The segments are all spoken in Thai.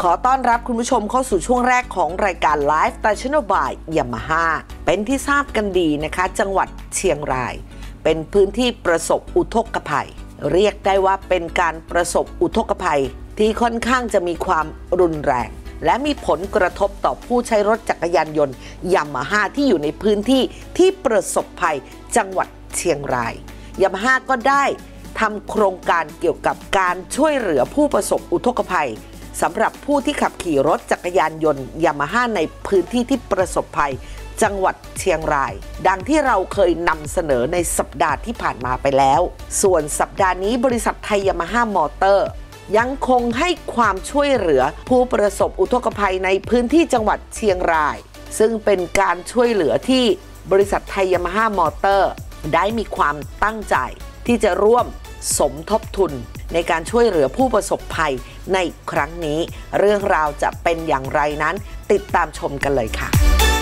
อต้อนรับคุณผู้ชมเข้าสู่ช่วงแรกของรายการ Lifestyle by Yamaha เป็นที่ทราบกันดีนะคะจังหวัดเชียงรายเป็นพื้นที่ประสบอุทกภัยเรียกได้ว่าเป็นการประสบอุทกภัยที่ค่อนข้างจะมีความรุนแรงและมีผลกระทบต่อผู้ใช้รถจักรยานยนต์ยามาฮ่าที่อยู่ในพื้นที่ที่ประสบภัยจังหวัดเชียงรายยามาฮ่าก็ได้ทำโครงการเกี่ยวกับการช่วยเหลือผู้ประสบอุทกภัยสำหรับผู้ที่ขับขี่รถจักรยานยนต์ยามาฮ่าในพื้นที่ที่ประสบภัยจังหวัดเชียงรายดังที่เราเคยนำเสนอในสัปดาห์ที่ผ่านมาไปแล้วส่วนสัปดาห์นี้บริษัทไทยยามาฮ่ามอเตอร์ยังคงให้ความช่วยเหลือผู้ประสบอุทกภัยในพื้นที่จังหวัดเชียงรายซึ่งเป็นการช่วยเหลือที่บริษัทไทยยามาฮ่ามอเตอร์ได้มีความตั้งใจที่จะร่วมสมทบทุนในการช่วยเหลือผู้ประสบภัยในครั้งนี้เรื่องราวจะเป็นอย่างไรนั้นติดตามชมกันเลยค่ะ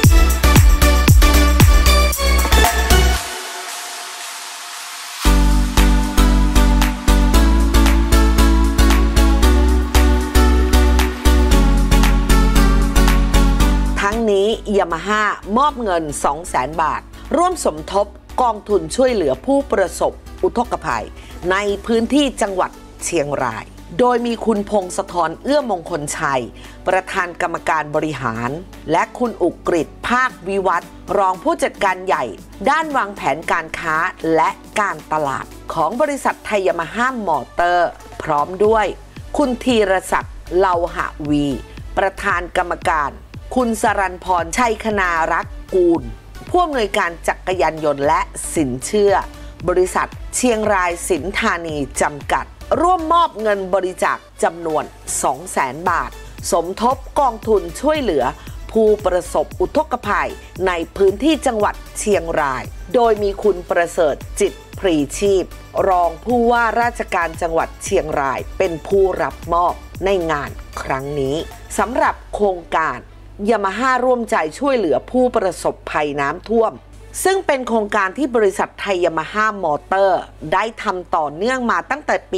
ทั้งนี้ยามาฮ่ามอบเงิน 200,000 บาทร่วมสมทบกองทุนช่วยเหลือผู้ประสบอุทกภัยในพื้นที่จังหวัดเชียงรายโดยมีคุณพงศธรเอื้อมงคลชัยประธานกรรมการบริหารและคุณอุกฤษภาควิวัฒน์รองผู้จัดการใหญ่ด้านวางแผนการค้าและการตลาดของบริษัทไทยยามาฮ่ามอเตอร์พร้อมด้วยคุณธีรศักดิ์เลาหะวีประธานกรรมการคุณสรัญพรชัยคณารักษ์กูลผู้อำนวยการจักรยานยนต์และสินเชื่อบริษัทเชียงรายสินธานีจำกัดร่วมมอบเงินบริจาคจำนวน 200,000 บาทสมทบกองทุนช่วยเหลือผู้ประสบอุทกภัยในพื้นที่จังหวัดเชียงรายโดยมีคุณประเสริฐจิตพรีชีพรองผู้ว่าราชการจังหวัดเชียงรายเป็นผู้รับมอบในงานครั้งนี้สำหรับโครงการยามาฮ่าร่วมใจช่วยเหลือผู้ประสบภัยน้ำท่วมซึ่งเป็นโครงการที่บริษัทไทยยามาฮ่ามอเตอร์ได้ทำต่อเนื่องมาตั้งแต่ปี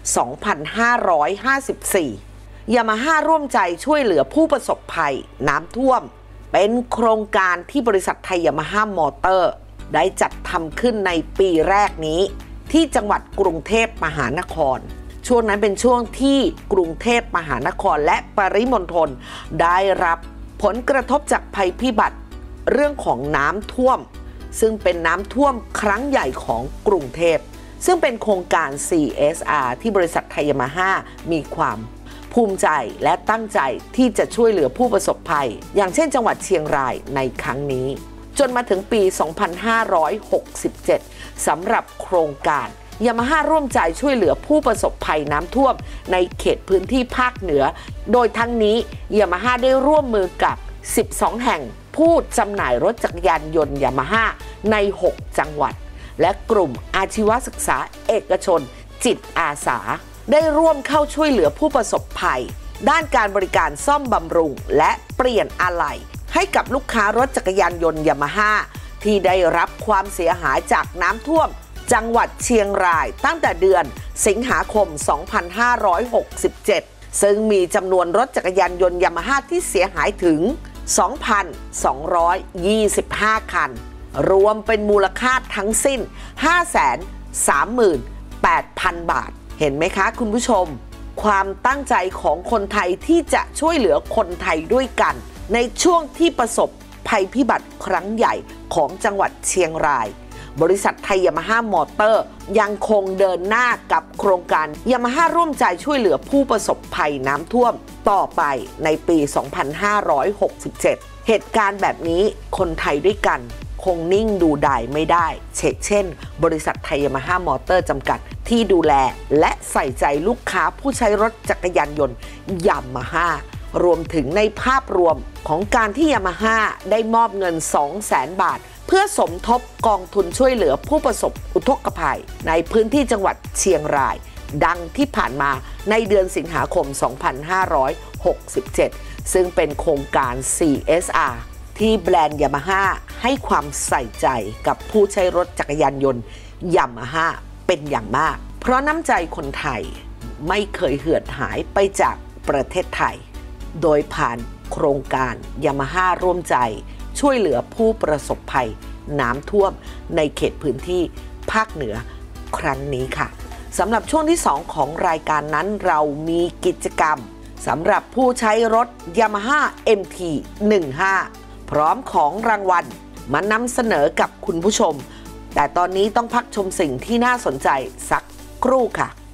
2554 ยามาฮ่าร่วมใจช่วยเหลือผู้ประสบภัยน้ำท่วมเป็นโครงการที่บริษัทไทยยามาฮ่ามอเตอร์ได้จัดทำขึ้นในปีแรกนี้ที่จังหวัดกรุงเทพมหานครช่วงนั้นเป็นช่วงที่กรุงเทพมหานครและปริมณฑลได้รับผลกระทบจากภัยพิบัติเรื่องของน้ำท่วมซึ่งเป็นน้ำท่วมครั้งใหญ่ของกรุงเทพซึ่งเป็นโครงการ CSR ที่บริษัทไทยยามาฮ่ามีความภูมิใจและตั้งใจที่จะช่วยเหลือผู้ประสบภัยอย่างเช่นจังหวัดเชียงรายในครั้งนี้จนมาถึงปี 2567 สำหรับโครงการยามาฮ่าร่วมใจช่วยเหลือผู้ประสบภัยน้ำท่วมในเขตพื้นที่ภาคเหนือโดยทั้งนี้ยามาฮ่าได้ร่วมมือกับ 12 แห่งผู้จำหน่ายรถจักรยานยนต์ยามาฮ่าใน 6 จังหวัดและกลุ่มอาชีวศึกษาเอกชนจิตอาสาได้ร่วมเข้าช่วยเหลือผู้ประสบภัยด้านการบริการซ่อมบำรุงและเปลี่ยนอะไหล่ให้กับลูกค้ารถจักรยานยนต์ยามาฮ่าที่ได้รับความเสียหายจากน้ำท่วมจังหวัดเชียงรายตั้งแต่เดือนสิงหาคม 2567 ซึ่งมีจำนวนรถจักรยานยนต์ยามาฮ่าที่เสียหายถึง 2,225 คันรวมเป็นมูลค่าทั้งสิ้น 538,000 บาทเห็นไหมคะคุณผู้ชมความตั้งใจของคนไทยที่จะช่วยเหลือคนไทยด้วยกันในช่วงที่ประสบภัยพิบัติครั้งใหญ่ของจังหวัดเชียงรายบริษัทไทยยามาฮ่ามอเตอร์ยังคงเดินหน้ากับโครงการยามาฮ่าร่วมใจช่วยเหลือผู้ประสบภัยน้ำท่วมต่อไปในปี 2567 เหตุการณ์แบบนี้คนไทยด้วยกันคงนิ่งดูดายไม่ได้เช่นบริษัทไทยยามาฮ่ามอเตอร์จำกัดที่ดูแลและใส่ใจลูกค้าผู้ใช้รถจักรยานยนต์ยามาฮ่ารวมถึงในภาพรวมของการที่ยามาฮ่าได้มอบเงิน 200,000 บาทเพื่อสมทบกองทุนช่วยเหลือผู้ประสบอุทกภัยในพื้นที่จังหวัดเชียงรายดังที่ผ่านมาในเดือนสิงหาคม 2567 ซึ่งเป็นโครงการ CSR ที่แบรนด์ยามาฮ่าให้ความใส่ใจกับผู้ใช้รถจักรยานยนต์ยามาฮ่าเป็นอย่างมากเพราะน้ำใจคนไทยไม่เคยเหือดหายไปจากประเทศไทยโดยผ่านโครงการยามาฮ่าร่วมใจช่วยเหลือผู้ประสบภัยน้ำท่วมในเขตพื้นที่ภาคเหนือครั้งนี้ค่ะสำหรับช่วงที่ 2 ของรายการนั้นเรามีกิจกรรมสำหรับผู้ใช้รถ Yamaha MT-15 พร้อมของรางวัลมานำเสนอกับคุณผู้ชมแต่ตอนนี้ต้องพักชมสิ่งที่น่าสนใจสักครู่ค่ะ